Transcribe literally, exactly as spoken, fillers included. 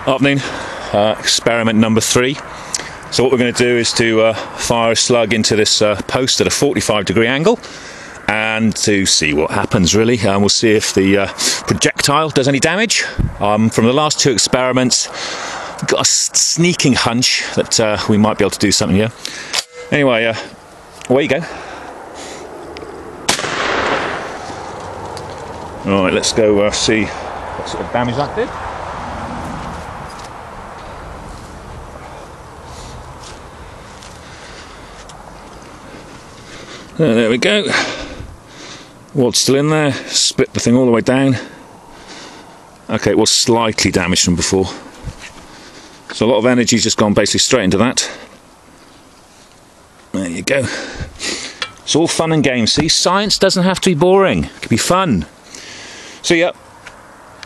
Afternoon, uh, experiment number three. So what we're going to do is to uh, fire a slug into this uh, post at a forty-five degree angle and to see what happens, really. And we'll see if the uh, projectile does any damage. Um, from the last two experiments, I've got a sneaking hunch that uh, we might be able to do something here. Anyway, uh, away you go. Alright, let's go uh, see what sort of damage that did. Uh, there we go. Wad's still in there. Split the thing all the way down. Okay, it was slightly damaged from before. So a lot of energy's just gone basically straight into that. There you go. It's all fun and games. See, science doesn't have to be boring. It can be fun. So yeah,